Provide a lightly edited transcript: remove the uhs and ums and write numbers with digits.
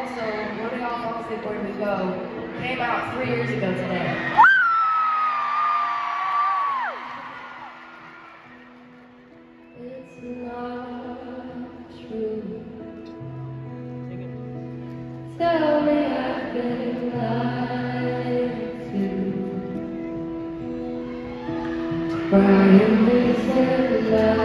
also, Running Off on Skateboard We Go came out 3 years ago today. It's not true. Tell me I've been lied to. Crying is a lie.